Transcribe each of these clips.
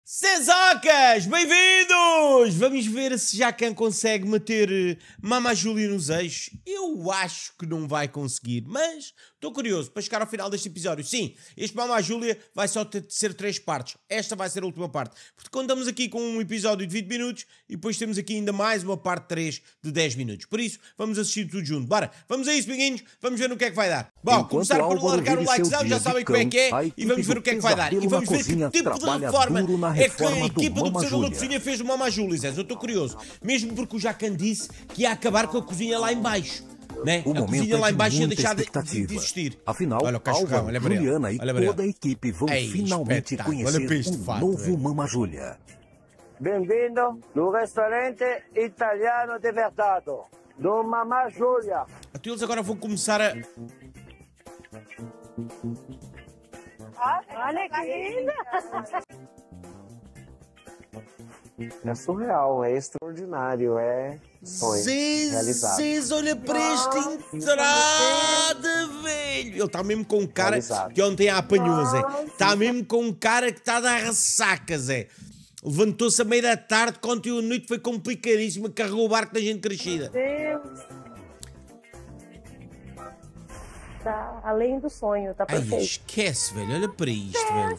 Senzocas, bem-vindos! Vamos ver se Jacan consegue meter Mama Júlia nos eixos. Eu acho que não vai conseguir, mas estou curioso para chegar ao final deste episódio. Sim, este Mama Júlia vai só ter de ser 3 partes. Esta vai ser a última parte. Porque contamos aqui com um episódio de 20 minutos e depois temos aqui ainda mais uma parte 3 de 10 minutos. Por isso, vamos assistir tudo junto. Bora, vamos a isso, amiguinhos. Vamos ver no que é que vai dar. Bom, começar por largar o likezão, já sabem como é que é. E vamos ver o que é que vai dar. E vamos ver que tipo de reforma é que a equipa do Pesadelo da Cozinha fez o Mama Júlia, Zé. Eu estou curioso. Mesmo porque o Jacan disse que ia acabar com a cozinha lá em baixo. Né? A cozinha lá em baixo ia deixar de existir. Afinal, olha o cachorrão, Álvaro, Juliana e toda a equipe vão finalmente conhecer o novo Mama Júlia. Bem-vindo no restaurante italiano de verdade, do Mama Júlia. Então eles agora vão começar a... Olha que linda! É surreal, é extraordinário, é sonho realizado. Zez, olha para esta entrada, velho! Ele está mesmo com um cara que ontem a apanhou, Zé. Está mesmo com um cara que está a dar ressaca, Zé. Levantou-se a meio da tarde, que ontem a noite foi complicadíssima, carregou o barco da gente crescida. Deus! Tá além do sonho, tá perfeito. Ai, esquece, velho, olha para isto, velho.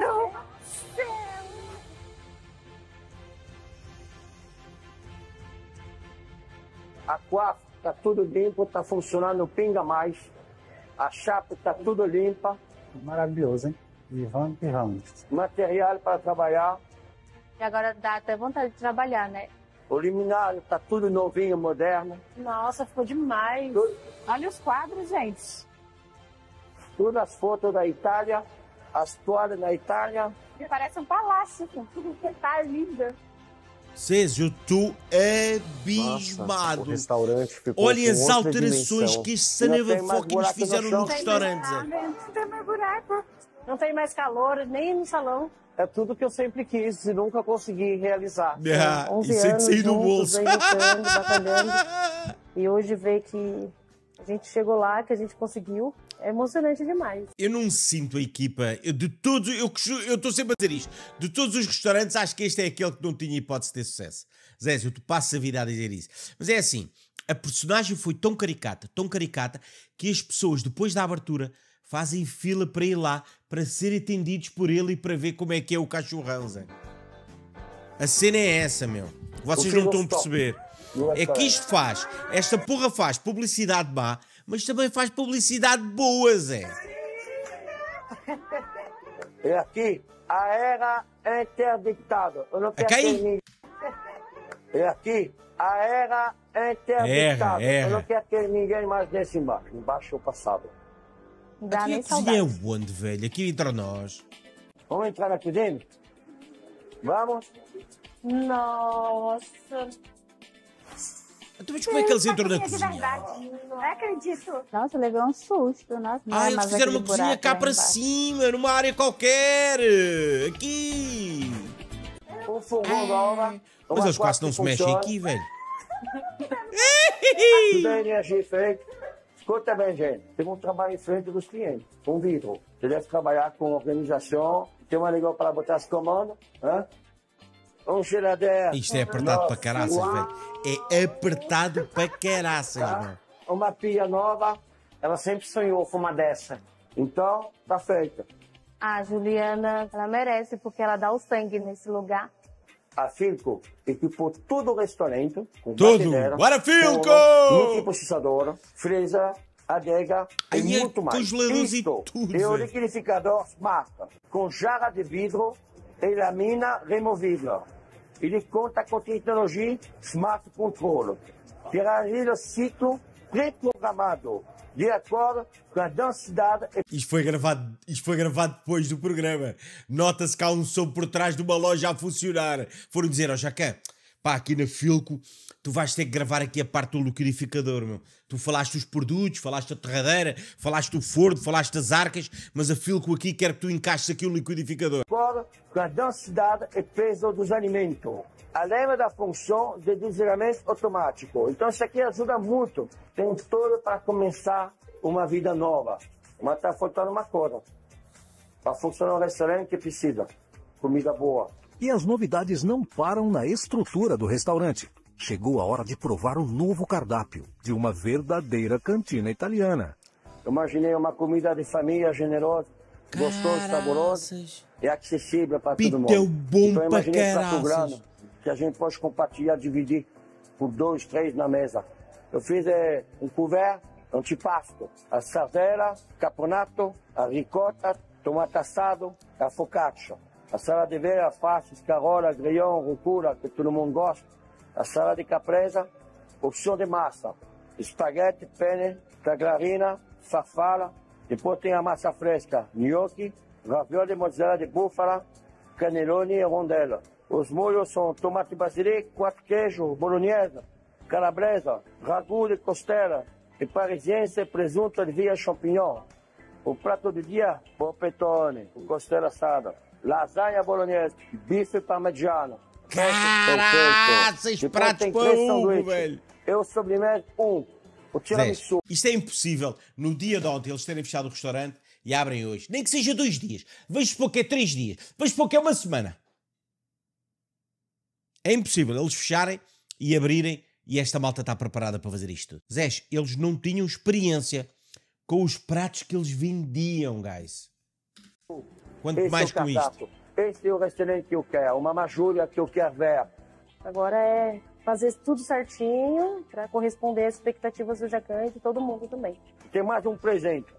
A coafa está tudo limpo, está funcionando pinga mais. A chapa está tudo limpa. Maravilhoso, hein? E vamos. Material para trabalhar. E agora dá até vontade de trabalhar, né? O luminário está tudo novinho, moderno. Nossa, ficou demais. Olha os quadros, gente. Todas as fotos da Itália, as toalhas da Itália. Parece um palácio. Tá linda. Cês, eu estou abismado. Nossa, o restaurante ficou olhem com as outra alterações dimensão. que este Saneva-Foque nos fizeram no restaurante. Não tem mais buraco. Não tem mais calor, nem no salão. É tudo que eu sempre quis e nunca consegui realizar. 11 e sem anos sair do juntos, bolso. aí lutando, batalhando. E hoje ver que a gente chegou lá, que a gente conseguiu, é emocionante demais. Eu não sinto a equipa, de todos, eu estou sempre a dizer isto, de todos os restaurantes, acho que este é aquele que não tinha hipótese de ter sucesso. Zé, eu te passo a vida a dizer isso. Mas é assim, a personagem foi tão caricata, que as pessoas, depois da abertura, fazem fila para ir lá, para ser atendidos por ele e para ver como é que é o cachorrão, Zé. A cena é essa, meu. Vocês não estão a perceber. É que isto faz, esta porra faz publicidade má, mas também faz publicidade boa, Zé. E aqui, a era interditada. Eu não quero Okay? ter ninguém. E aqui, a era interditada. Eu não quero ter ninguém mais nesse embaixo. Embaixo é o passado. Não dá Aqui nem a cozinha saudade. é onde, velho? Aqui entre nós. Vamos entrar aqui dentro? Vamos? Nossa. Então, mas como é que eles entram na cozinha? Não acredito. Nossa, eu levei um susto. Nossa, não é Eles mais fizeram aquele uma cozinha buraco cá lá para embaixo. cima, numa área qualquer. Aqui. Um fogão nova. Mas eles quase não se mexem aqui, velho. Tudo é energia feita. Escuta bem, gente. Tem um trabalho em frente dos clientes. Com vidro. Você deve trabalhar com organização. Tem uma legal para botar as comandas. Um geladeira. Isto é apertado para caraças, velho. É apertado para caraças, mano. Uma pia nova. Ela sempre sonhou com uma dessa. Então, tá feita. A Juliana, ela merece, porque ela dá o sangue nesse lugar. A Filco equipou todo o restaurante. Com Tudo. batedeira, Bora, Filco! forno, multiprocessador, freezer, adega Aí e é muito mais. congeladores e Isto tudo, é o velho. liquidificador Smart, com jarra de vidro e lâmina removível. Ele conta com tecnologia Smart Control, que realiza o ciclo pré-programado, de acordo com a densidade. Isto foi gravado depois do programa. Nota-se que há um som por trás de uma loja a funcionar. Foram dizer ao Jacan, pá, aqui na Filco, tu vais ter que gravar aqui a parte do liquidificador, meu. Tu falaste os produtos, falaste a torradeira, falaste o forno, falaste as arcas, mas a Filco aqui quer que tu encaixes aqui o liquidificador. De acordo com a densidade e peso dos alimentos, além da função de desligamento automático. Então isso aqui ajuda muito. Tem tudo para começar uma vida nova. Mas está faltando uma coisa. Para funcionar um restaurante que precisa comida boa, E as novidades não param na estrutura do restaurante. Chegou a hora de provar um novo cardápio de uma verdadeira cantina italiana. Eu imaginei uma comida de família generosa, gostosa, saborosa e acessível para todo mundo. Bom então eu imaginei pra prato grande que a gente pode compartilhar, dividir por 2, 3 na mesa. Eu fiz um couvert, antipasto, a sardela, caponato, a ricotta, tomate assado, a focaccia. A salada verde, alface, escarola, grillon, rúcula, que todo mundo gosta. A salada de caprese, opção de massa. Espaguete, penne, tagliarina, farfala. Depois tem a massa fresca, gnocchi, ravioli de mozzarella de búfala, cannelloni e rondelle. Os molhos são tomate basilico, 4 queijos, bolonhesa, calabresa, ragu de costela, e parisiense, presunto, ervilha e champignon. O prato do dia, polpettone, costela assada, lasanha bolonhesa, bife parmigiano. Caraca, 6 pratos para Hugo, velho. Eu sobremesa o tiramisu. Isto é impossível. No dia de ontem eles terem fechado o restaurante e abrem hoje. Nem que seja 2 dias. Vejo supor que é 3 dias. Vejo supor que é uma semana. É impossível eles fecharem e abrirem e esta malta está preparada para fazer isto. Zés, eles não tinham experiência com os pratos que eles vendiam, guys. Quanto mais com isto. Esse é o restaurante que eu quero, uma Júlia que eu quero ver. Agora é fazer tudo certinho para corresponder às expectativas do Jacan e de todo mundo também. Tem mais um presente.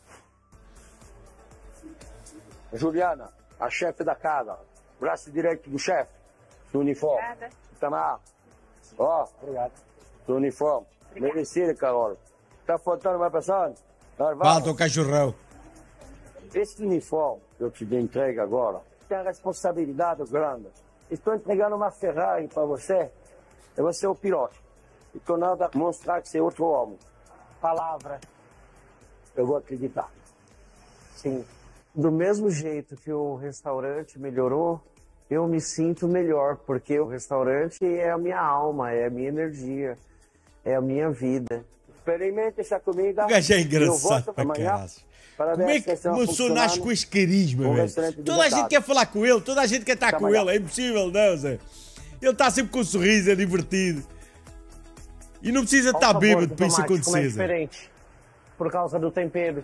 Juliana, a chefe da casa, braço direito do chefe, do uniforme. Obrigada. Tamar, ó, obrigado. Do uniforme. Merecido, Carol. Tá faltando uma pessoa? Falta o cachorrão. Esse uniforme que eu te dei entrega agora tem uma responsabilidade grande. Estou entregando uma Ferrari para você e você é o piloto. Estou nada mostrar que você é outro homem. Palavra. Eu vou acreditar. Sim. Do mesmo jeito que o restaurante melhorou, eu me sinto melhor, porque o restaurante é a minha alma, é a minha energia, é a minha vida. Experimente essa comida. O gajo é engraçado para caralho. Como é que uma pessoa nasce com esse carisma, velho? Toda a gente quer falar com ele, toda a gente quer estar com ele. É impossível, não, Zé. Ele está sempre com um sorriso, é divertido. E não precisa estar bêbado para isso acontecer. Como é diferente, por causa do tempero.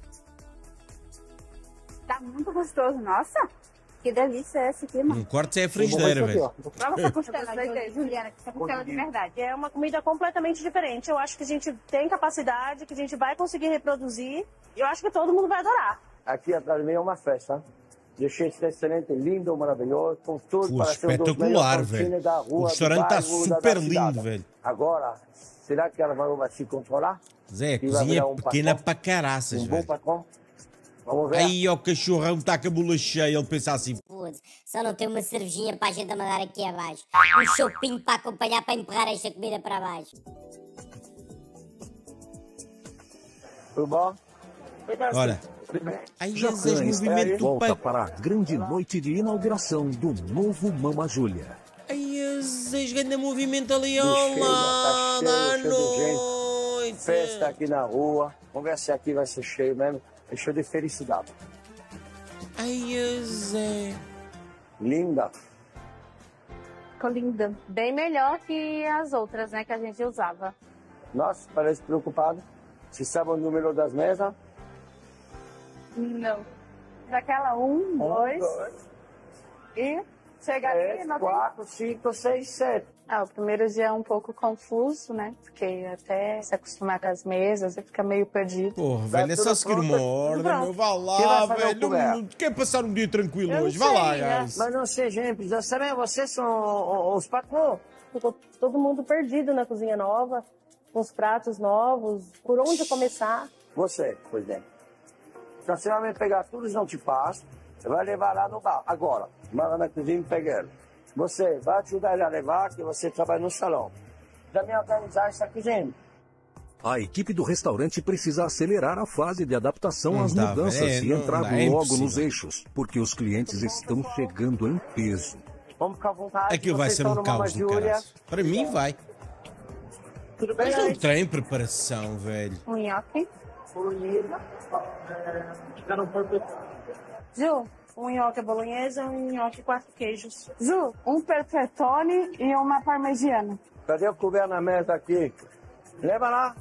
Tá muito gostoso, nossa. Que delícia é essa aqui, mano. Um corte é a frigideira, velho. Prova essa costela, Juliana, que essa costela de verdade. É uma comida completamente diferente. Eu acho que a gente tem capacidade, que a gente vai conseguir reproduzir. E eu acho que todo mundo vai adorar. Aqui atrás de mim é uma festa. Deixei esse restaurante lindo, maravilhoso, com tudo para ser um dos espetacular, velho. O restaurante está super lindo, velho. Agora, será que ela vai se controlar? Zé, a cozinha é pequena para caraças, velho. Vamos ver. Aí o cachorrão está com a bula cheia, ele pensa assim. Putz, só não tem uma cervejinha para a gente mandar aqui abaixo. Um chopinho para acompanhar, para empurrar esta comida para baixo. Tudo bom? Olha, aí Jacan está volta para a grande noite de inauguração do novo Mama Júlia. Aí esse grande movimento ali ao lado da noite. Festa aqui na rua. Vamos ver se aqui vai ser cheio mesmo. É cheio de felicidade. Ai, Zé. Linda. Ficou linda. Bem melhor que as outras, né, que a gente usava. Nossa, parece preocupado. Você sabe o número das mesas? Não. Daquela 1, 2 e chega aqui, 3, 4, 5, 6, 7. O primeiro dia é um pouco confuso, né? Porque até se acostumar com as mesas, você fica meio perdido. Porra, velho, é só seguir uma ordem, meu. Vá lá, velho. Quer passar um dia tranquilo hoje? Vá lá, guys. Mas não seja simples. Também vocês são os patrões. Ficou todo mundo perdido na cozinha nova, com os pratos novos, por onde começar. Você, por exemplo. Então você vai me pegar tudo os antipasto, você vai levar lá no bar. Agora, vai lá na cozinha e pega ele. Você vai ajudar ele a levar, que você trabalha no salão. Para me organizar essa cozinha. A equipe do restaurante precisa acelerar a fase de adaptação às mudanças e entrar logo nos eixos, porque os clientes estão chegando em peso. Vamos ficar à vontade. Aquilo vai ser um caos do caralho. Para mim vai. Tudo bem? Mas não tem preparação, velho. Um nhoque. Ju, Um nhoque bolonhesa e um nhoque 4 queijos. Ju, um perfettone e uma parmegiana. Cadê o couvert na mesa aqui? Leva lá.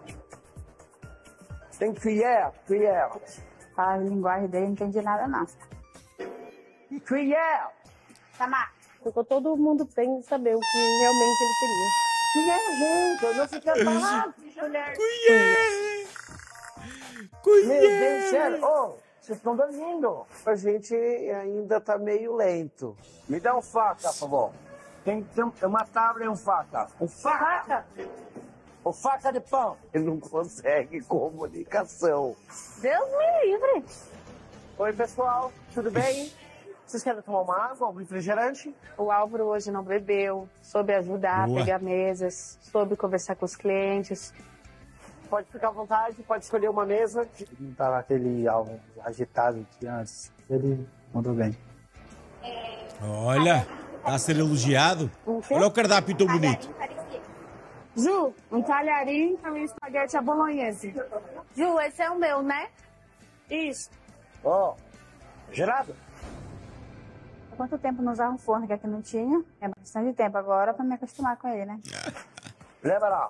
Tem cuillère. A linguagem dele não entendi nada, não. Cuillère. Tamar. Ficou todo mundo sem saber o que realmente ele queria. Cuillère, gente, não fica parado. Colher! Meu Deus do céu. Oh, vocês estão dormindo. A gente ainda tá meio lento. Me dá um faca, por favor. Tem uma tábua e um faca. Um faca? O faca de pão. Ele não consegue comunicação. Deus me livre. Oi, pessoal. Tudo bem? Vocês querem tomar uma água, um refrigerante? O Álvaro hoje não bebeu, soube ajudar Boa. a pegar mesas, soube conversar com os clientes. Pode ficar à vontade, pode escolher uma mesa. Não tava aquele alvo agitado que antes. Ele mandou bem. Olha, está a ser elogiado. Olha o cardápio tão bonito. Ju, um talharim e um espaguete à bolonhesa. Ju, esse é o meu, né? Isso. Ó, gelado? Há quanto tempo não usava um forno que aqui não tinha? É bastante tempo agora para me acostumar com ele, né? Leva lá.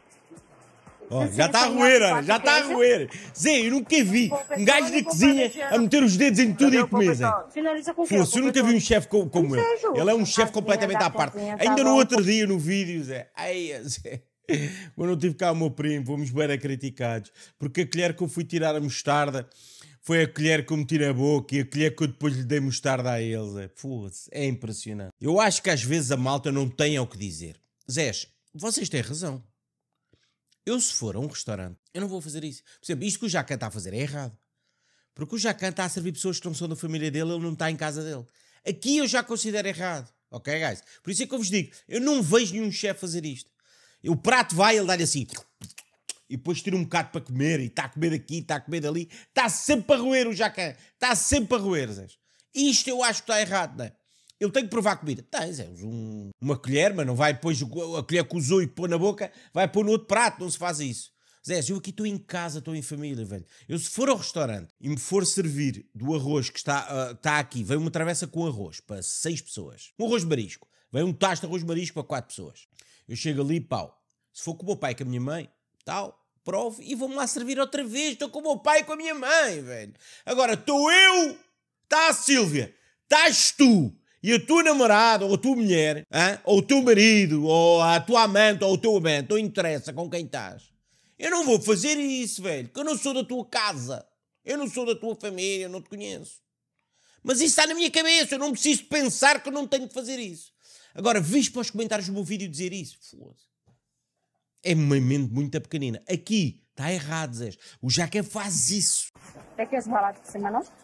Ó, já está a roer, olha, já está a roer. Zé, eu nunca vi um gajo da cozinha a meter os dedos em tudo e a comer, Zé. Finaliza com o quê? Fosse, eu nunca vi um chefe como ele. Ele é um chefe completamente à parte. Ainda no outro dia, no vídeo, Zé. Ai, Zé. Quando eu tive cá o meu primo, fomos bem criticados. Porque a colher que eu fui tirar a mostarda foi a colher que eu meti na boca e a colher que eu depois lhe dei mostarda a ele, Zé. Fosse, é impressionante. Eu acho que às vezes a malta não tem ao que dizer. Zé, vocês têm razão. Eu, se for a um restaurante, eu não vou fazer isso. Por exemplo, isto que o Jacan está a fazer é errado. Porque o Jacan está a servir pessoas que não são da família dele, ele não está em casa dele. Aqui eu já considero errado. Ok, guys? Por isso é que eu vos digo, eu não vejo nenhum chefe fazer isto. O prato vai, ele dá-lhe assim, e depois tira um bocado para comer, e está a comer daqui, está a comer dali. Está sempre a roer o Jacan. Está sempre a roer, Zé. Isto eu acho que está errado, não é? Ele tem que provar comida. Tens, uma colher, mas não vai depois a colher que usou e pôr na boca, vai pôr no outro prato, não se faz isso. Zé, eu aqui estou em casa, estou em família, velho. Eu se for ao restaurante e me for servir do arroz que está aqui, vem uma travessa com arroz para 6 pessoas. Um arroz marisco. Vem um tacho de arroz marisco para 4 pessoas. Eu chego ali, pau. Se for com o meu pai e com a minha mãe, tal, provo e vou-me lá servir outra vez. Estou com o meu pai e com a minha mãe, velho. Agora, estou eu, está a Sílvia, estás tu. E a tua namorada, ou a tua mulher, ou o teu marido, ou a tua amante, ou o teu amante, não interessa com quem estás. Eu não vou fazer isso, velho, porque eu não sou da tua casa. Eu não sou da tua família, eu não te conheço. Mas isso está na minha cabeça, eu não preciso pensar que eu não tenho de fazer isso. Agora, vês para os comentários do meu vídeo dizer isso? Foda-se. É uma mente muito pequenina. Aqui, está errado, Zé. O Jacan faz isso. Quer que esse ralado por cima, não?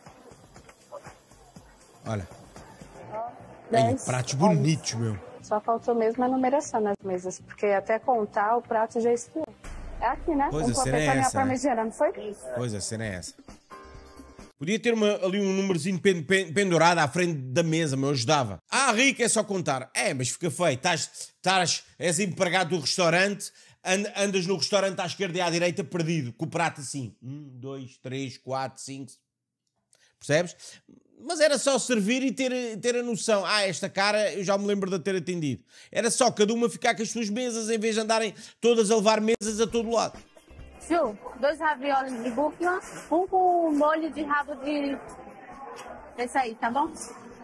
Olha. Aí, pratos bonitos, meu. Só faltou mesmo a numeração nas mesas, porque até contar o prato já esfriou. É aqui, né? Pois, a cena é essa, parmegiana, não foi? Pois, a cena é essa. Podia ter ali um númerozinho pendurado à frente da mesa, mas eu ajudava. Ah, rico, é só contar. É, mas fica feio. És empregado do restaurante, andas no restaurante à esquerda e à direita perdido, com o prato assim. 2, 3, 4, 5... Percebes? Mas era só servir e ter a noção. Esta cara eu já me lembro de ter atendido. Era só cada uma ficar com as suas mesas em vez de andarem todas a levar mesas a todo lado. Ju, 2 raviolis de búfala, um com molho de rabo de... Esse aí, tá bom?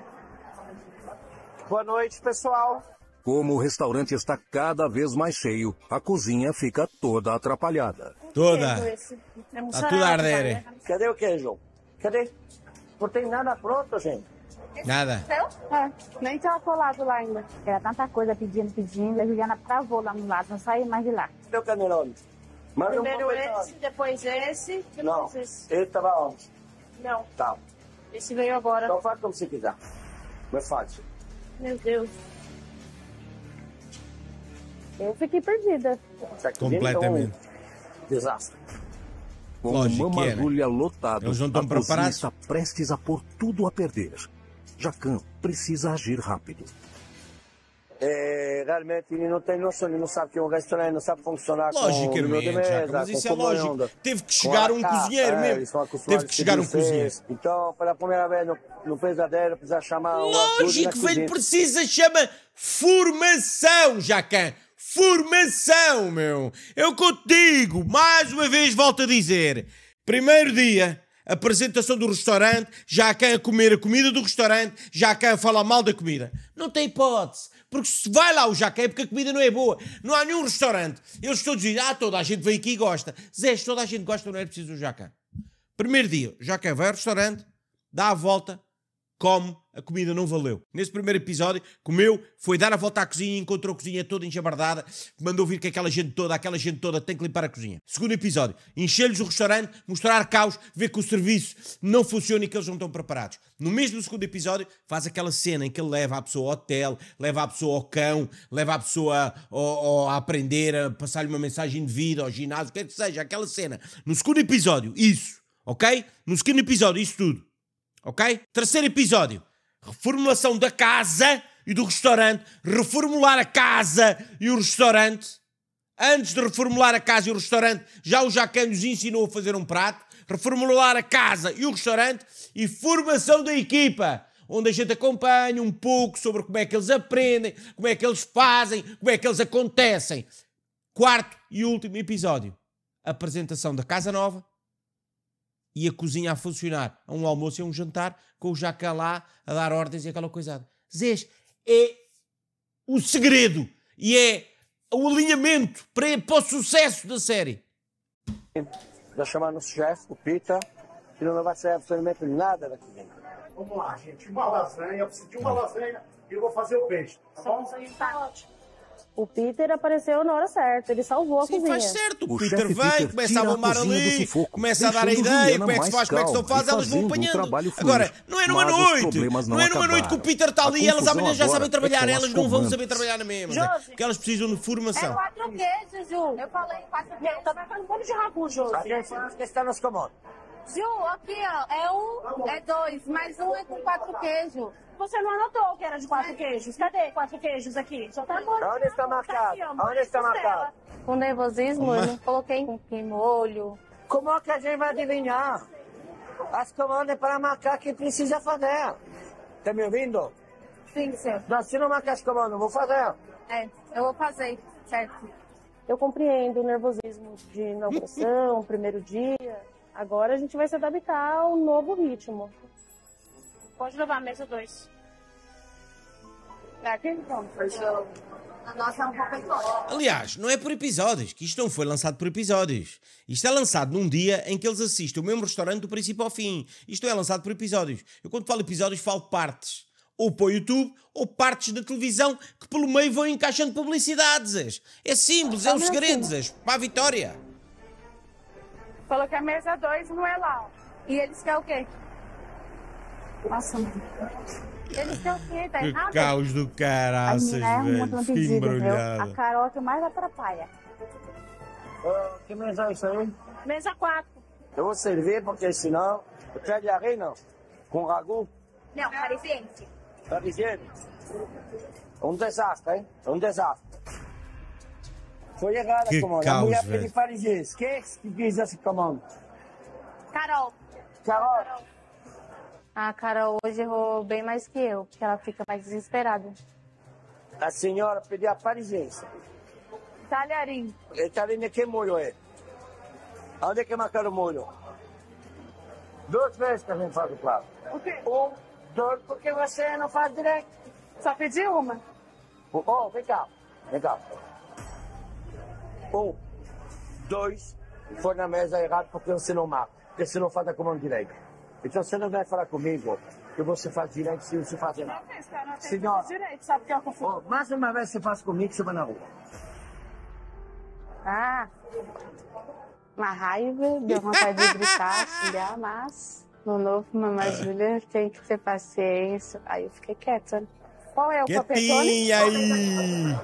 Boa noite, pessoal. Como o restaurante está cada vez mais cheio, a cozinha fica toda atrapalhada. Toda. Está tudo a arder. Cadê o queijo? Cadê? Não tem nada pronto, gente. Nada. Nem tá colado lá ainda. Era tanta coisa pedindo, e a Juliana travou lá no lado, não saiu mais de lá. Cadê o canelone? Primeiro esse, depois esse, depois não, esse. Esse tava onde? Não. Tá. Esse veio agora. Então faz como você quiser. Não é fácil. Meu Deus. Eu fiquei perdida. Completamente. Desastre. Com Lógico uma que é, né? agulha lotada, Eles não estão a cozinha preparados. está prestes a pôr tudo a perder. Jacan precisa agir rápido. realmente ele não tem noção, ele não sabe que um restaurante não sabe funcionar logicamente, com o de mesa, mas isso é com lógico. Teve que chegar um cozinheiro mesmo. Teve que chegar um cozinheiro. Então, pela primeira vez no pesadelo, precisa chamar um lógico, velho, precisa, chama formação, Jacan. Formação, meu. É o que eu te digo. Mais uma vez volto a dizer. Primeiro dia, apresentação do restaurante, Jacan a comer a comida do restaurante, Jacan a falar mal da comida. Não tem hipótese. Porque se vai lá o Jacan é porque a comida não é boa. Não há nenhum restaurante. Eles todos dizem, toda a gente vem aqui e gosta. Zé, toda a gente gosta, não é preciso o Jacan. Primeiro dia, o Jacan vai ao restaurante, dá a volta, come, a comida não valeu. Nesse primeiro episódio, comeu, foi dar a volta à cozinha, encontrou a cozinha toda enjabardada, mandou vir que aquela gente toda tem que limpar a cozinha. Segundo episódio, encher-lhes o restaurante, mostrar caos, ver que o serviço não funciona e que eles não estão preparados. No mesmo segundo episódio, faz aquela cena em que ele leva a pessoa ao hotel, leva a pessoa ao cão, leva a pessoa a aprender, a passar-lhe uma mensagem de vida, ao ginásio, o que é que seja, aquela cena. No segundo episódio, isso, ok? No segundo episódio, isso tudo. Ok? Terceiro episódio. Reformulação da casa e do restaurante. Reformular a casa e o restaurante. Antes de reformular a casa e o restaurante, já o Jacan nos ensinou a fazer um prato. Reformular a casa e o restaurante. E formação da equipa. Onde a gente acompanha um pouco sobre como é que eles aprendem, como é que eles fazem, como é que eles acontecem. Quarto e último episódio. Apresentação da casa nova. E a cozinha a funcionar, a um almoço e a um jantar, com o Jacan lá a dar ordens e aquela coisada. Zés, é o segredo e é o alinhamento para o sucesso da série. Já chamaram o chefe, o Peter, que não vai ser absolutamente nada daqui dentro. Vamos lá, gente. Uma lasanha, eu preciso de uma lasanha e eu vou fazer o peixe. Tá bom? Tá ótimo. O Peter apareceu na hora certa, ele salvou a cozinha. Faz certo, o Peter vem, começa a bombar ali, começa a dar a ideia, como é que se faz, como é que se não faz, elas vão apanhando. Agora, não é numa noite, não é numa noite que o Peter está ali e elas amanhã já sabem trabalhar, elas não vão saber trabalhar na mesma, porque elas precisam de formação. É 4 queijos, Ju. Eu falei 4 queijos. Tá fazendo um monte de ragu, Ju. Que está nos comandos. Ju, aqui, ó, é 2, mas um é com 4 queijos. Você não anotou que era de 4 queijos? Cadê 4 queijos aqui? Só tá bom. Onde está marcado? Onde está marcado? Com nervosismo, eu não coloquei em molho. Como é que a gente vai adivinhar? As comandas para marcar quem precisa fazer. Tá me ouvindo? Sim, senhor. Não, se não marcar as comandas, eu vou fazer. Eu vou fazer, certo. Eu compreendo o nervosismo de inauguração, primeiro dia. Agora a gente vai se adaptar ao novo ritmo. Pode levar a mesa 2. É aqui então. A nossa é um pouco igual. Aliás, não é por episódios, que isto não foi lançado por episódios. Isto é lançado num dia em que eles assistem o mesmo restaurante do princípio ao fim. Isto é lançado por episódios. Eu quando falo episódios falo partes. Ou para o YouTube, ou partes da televisão que pelo meio vão encaixando publicidades. É simples, é o segredo, para a vitória. Falou que a mesa 2 não é lá. E eles querem o quê? Nossa, mano. Eles querem o quê? Tá que errado? caos do caraças, velho. Fiquei embrulhado. A Carol que mais atrapalha. Que mesa é isso aí? Mesa 4. Eu vou servir, porque senão... Eu quero diarreia, não? Com ragu? Não, parisiense. Parisiense? Um desastre, hein? Um desastre. Foi errado a comanda. A mulher pediu parisiense. Quem é que fez esse comando? Carol. Carol. A Carol hoje errou bem mais que eu, porque ela fica mais desesperada. A senhora pediu a parisiense. Talharim. Talharim, que molho é? Onde é que marcaram o molho? 2 vezes que a gente faz o prato. O quê? 1, 2, porque você não faz direito. Só pedi uma. Oh, vem cá. Vem cá. 1, 2, foi na mesa errado porque você não marca. Porque você não faz a comanda direito. Então você não vai falar comigo que você faz direito se você faz errado. Senhora, sabe que eu confundo. Mais uma vez você faz comigo, você vai na rua. Ah, uma raiva, deu vontade de gritar, xingar, mas no novo Mamãe Júlia tem que ter paciência. Aí eu fiquei quieta. Qual é o papetone? Aí!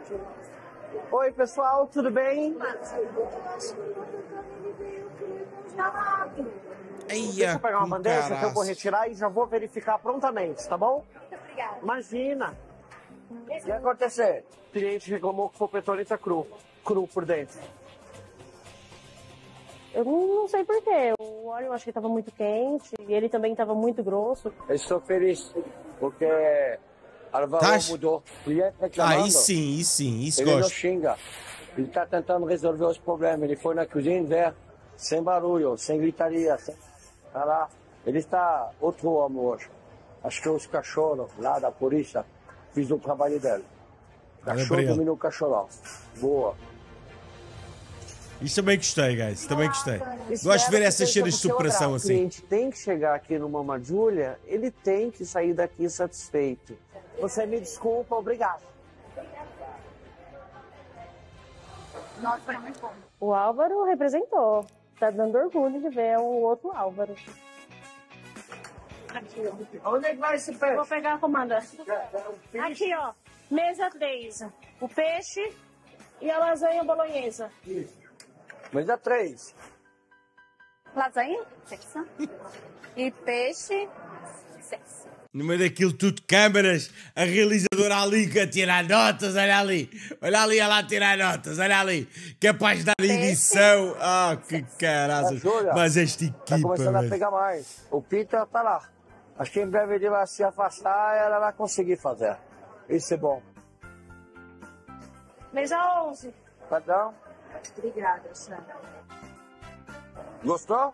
Oi, pessoal, tudo bem? Deixa eu pegar uma bandeja que eu vou retirar e já vou verificar prontamente, tá bom? Muito obrigada. Imagina. O que aconteceu? O cliente reclamou que o polpettone tá cru por dentro. Eu não sei porquê. O óleo eu acho que estava muito quente e ele também estava muito grosso. Eu estou feliz porque a valor mudou. O cliente reclamando. Aí sim, isso ele gosto. não xinga. Ele está tentando resolver os problemas. Ele foi na cozinha ver, sem barulho, sem gritaria. Tá lá. Ele está outro homem hoje. Acho que os cachorros lá da polícia fiz o trabalho dele. Cachorro dominou o cachorrão. Boa. Isso também gostei, guys. Também gostei. Gosto de ver essas cenas de superação assim. O cliente tem que chegar aqui no Mama Júlia, ele tem que sair daqui satisfeito. Você me desculpa, obrigado. Nossa, foi muito bom. O Álvaro representou. Tá dando orgulho de ver o outro Álvaro. Aqui, ó. Onde é que vai esse peixe? Vou pegar a comanda. Aqui, ó. Mesa 3. O peixe e a lasanha bolonhesa. Mesa 3. Lasanha? 6. E peixe? 6. No meio daquilo tudo, câmaras, a realizadora ali que a tirar notas, olha ali ela a tirar notas, olha ali, capaz de dar edição. Ah, que caraças. Mas esta equipa, tá começando a velho. pegar mais. O Peter tá lá. Acho que em breve ele vai se afastar e ela vai conseguir fazer. Isso é bom. Mesa 11. Perdão? Obrigada, senhora. Gostou?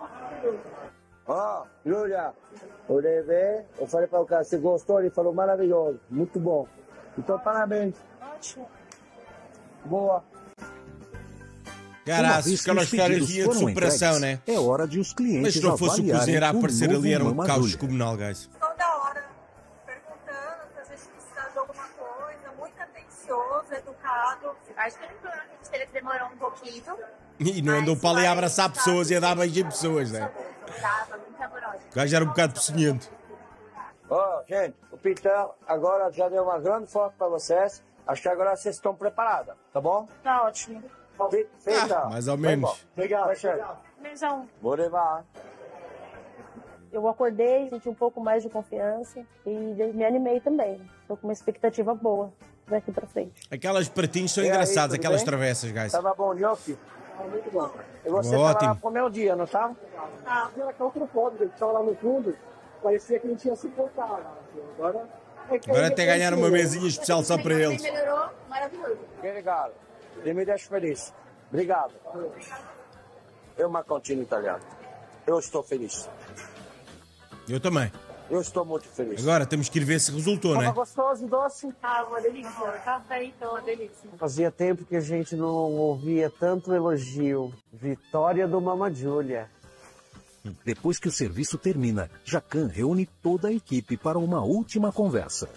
Ó, Júlia, o bebê, eu falei para o cara, você gostou? Ele falou maravilhoso, muito bom. Então, parabéns. Ótimo. Boa. Caraças, aquelas histórias de superação, né? É hora de os clientes Mas se não fosse o cozinheiro a aparecer ali, era um caos descomunal, guys. Toda hora perguntando se a gente precisava de alguma coisa, muito atencioso, educado. Acho que ele demorou um pouquinho. E não andou para ali a abraçar pessoas e a dar beijo em pessoas, né? Tava muito amoroso. O gajo era um bocado peçonhento. Ó, gente, o Peter agora já deu uma grande foto para vocês. Acho que agora vocês estão preparadas, tá bom? Tá ótimo. Peter, mais ou menos. Obrigado, chefe. Mesa 1. Vou levar. Eu acordei, senti um pouco mais de confiança e me animei também. Tô com uma expectativa boa daqui pra frente. Aquelas pratinhos são E aí, engraçados, tudo aquelas bem? travessas, guys. Tava bom, Nhoque? Muito bom. E você Ótimo. tava lá pro meu dia, não tava? Ah, aquela outra foto, ele tava lá no fundo, parecia que não tinha suportado. Agora... Agora até ganhar uma mesinha especial só para eles. Melhorou, maravilhoso. Obrigado. Ele me deixa feliz. Obrigado. Eu, Marcontino Italiano. Eu estou feliz. Eu também. Eu estou muito feliz. Agora temos que ir ver se resultou, Tava né? gostoso, doce. Ah, uma delícia. Tá feito, uma delícia. Fazia tempo que a gente não ouvia tanto elogio. Vitória do Mama Júlia. Depois que o serviço termina, Jacan reúne toda a equipe para uma última conversa.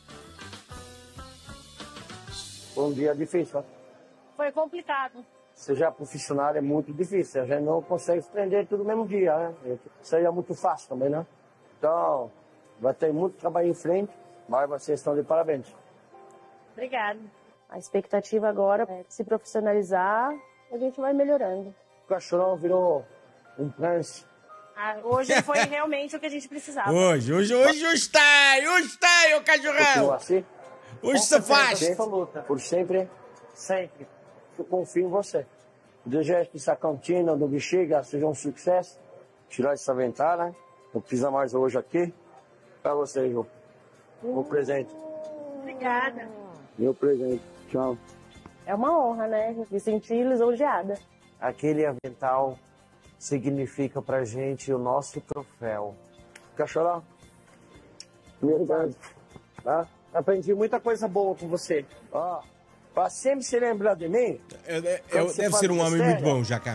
Foi um dia difícil, né? Foi complicado. Seja profissional é muito difícil. A gente não consegue estender tudo no mesmo dia, né? Seria muito fácil também, né? Então, vai ter muito trabalho em frente, mas vocês estão de parabéns. Obrigada. A expectativa agora é se profissionalizar, a gente vai melhorando. O cachorrão virou um príncipe. Ah, hoje foi realmente o que a gente precisava. Hoje está, ô cachorrão. Continua assim? Hoje se faz. Absoluta. Por sempre? Sempre. Eu confio em você. Desejo que essa cantina do Bexiga seja um sucesso. Tirar essa ventana. Não precisa mais hoje aqui. Para você, Ju. O presente. Obrigada. Meu presente. Tchau. É uma honra, né? Me sentir lisonjeada. Aquele avental significa pra gente o nosso troféu. Cachorrão. Verdade. Tá? Aprendi muita coisa boa com você. Ó, para sempre se lembrar de mim. Deve ser um homem muito bom, Jacan.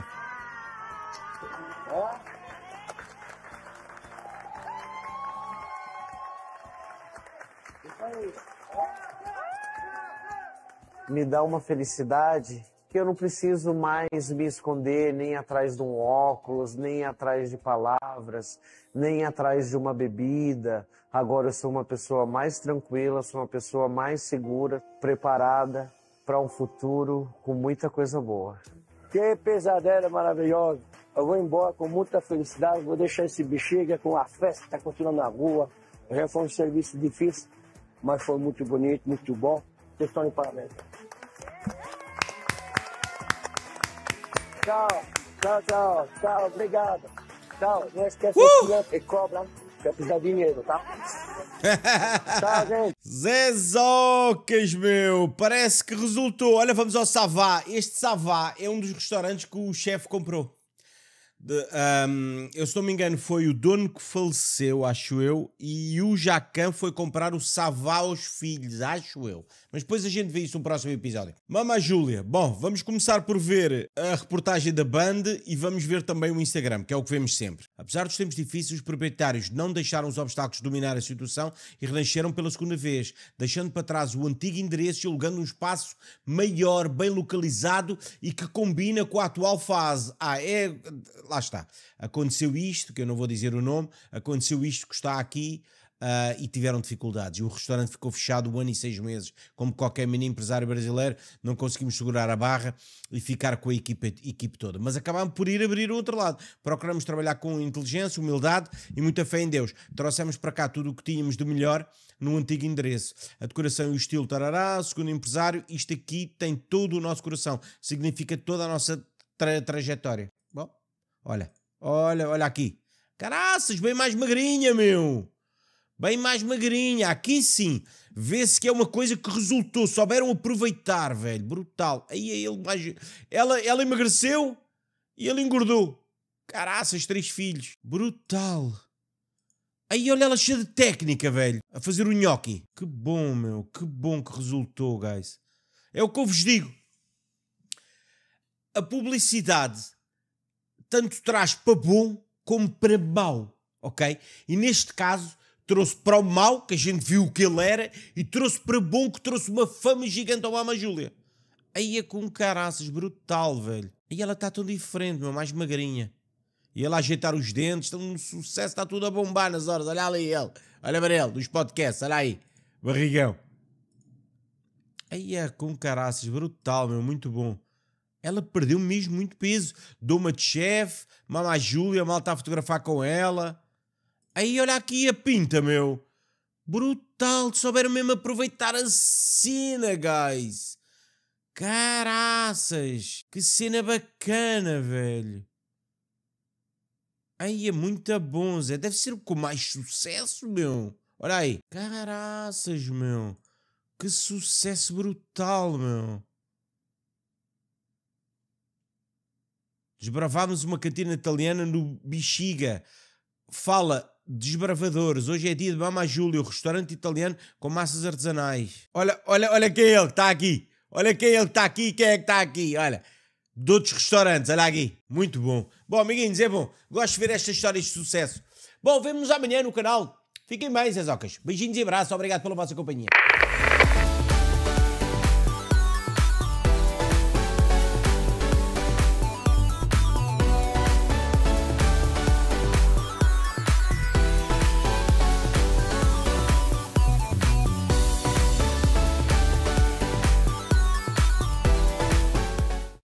Me dá uma felicidade que eu não preciso mais me esconder nem atrás de um óculos, nem atrás de palavras, nem atrás de uma bebida. Agora eu sou uma pessoa mais tranquila, sou uma pessoa mais segura, preparada para um futuro com muita coisa boa. Que pesadelo maravilhoso. Eu vou embora com muita felicidade, vou deixar esse bexiga com a festa que está continuando na rua. Já foi um serviço difícil, mas foi muito bonito, muito bom. Vocês estão de parabéns. Tchau, obrigado. Tchau, não esquece o cliente e cobra, que precisa de dinheiro, tá? Tchau, gente. Zezocas, meu, parece que resultou. Olha, vamos ao Savá. Este Savá é um dos restaurantes que o chefe comprou. Eu, se não me engano, foi o dono que faleceu, acho eu, e o Jacan foi comprar o Savá aos filhos, acho eu. Mas depois a gente vê isso no próximo episódio. Mama Júlia, bom, vamos começar por ver a reportagem da Band e vamos ver também o Instagram, que é o que vemos sempre. Apesar dos tempos difíceis, os proprietários não deixaram os obstáculos dominar a situação e renasceram pela segunda vez, deixando para trás o antigo endereço e alugando um espaço maior, bem localizado e que combina com a atual fase. Lá está. Aconteceu isto, que eu não vou dizer o nome, aconteceu isto que está aqui e tiveram dificuldades. E o restaurante ficou fechado 1 ano e 6 meses. Como qualquer mini empresário brasileiro, não conseguimos segurar a barra e ficar com a equipe toda. Mas acabámos por ir abrir o outro lado. Procuramos trabalhar com inteligência, humildade e muita fé em Deus. Trouxemos para cá tudo o que tínhamos de melhor no antigo endereço. A decoração e o estilo tarará, segundo empresário, isto aqui tem todo o nosso coração. Significa toda a nossa trajetória. Bom, olha aqui. Caraças, bem mais magrinha, meu. Bem mais magrinha. Aqui sim. Vê-se que é uma coisa que resultou. Souberam aproveitar, velho. Brutal. Aí ela emagreceu e ele engordou. Caraças, 3 filhos. Brutal. Aí olha ela cheia de técnica, velho. A fazer o nhoque. Que bom, meu. Que bom que resultou, guys. É o que eu vos digo. A publicidade tanto traz para bom como para mau, ok? E neste caso trouxe para o mau, que a gente viu o que ele era, e trouxe para bom, que trouxe uma fama gigante ao Mama Júlia. Aí é com caraças, brutal, velho. E ela está tão diferente, meu, mais magrinha. E ele a ajeitar os dentes, está um sucesso, está tudo a bombar nas horas. Olha ali ele, olha para ele, dos podcasts, olha aí, barrigão. Aí é com caraças, brutal, meu, muito bom. Ela perdeu mesmo muito peso. Doma de chefe, Mama Júlia, mal está a fotografar com ela. Aí olha aqui a pinta, meu. Brutal, souberam mesmo aproveitar a cena, guys. Caraças, que cena bacana, velho. Aí é muito bom, Zé. Deve ser com mais sucesso, meu. Olha aí. Caraças, meu. Que sucesso brutal, meu. Desbravámos uma cantina italiana no Bexiga. Fala desbravadores. Hoje é dia de Mama Júlia, o restaurante italiano com massas artesanais. Olha quem é ele que está aqui. Olha quem é ele que está aqui. Quem é que está aqui? Olha. De outros restaurantes. Olha aqui. Muito bom. Bom, amiguinhos, é bom. Gosto de ver estas histórias de sucesso. Bom, vemo-nos amanhã no canal. Fiquem bem, Zezocas. Beijinhos e abraços. Obrigado pela vossa companhia.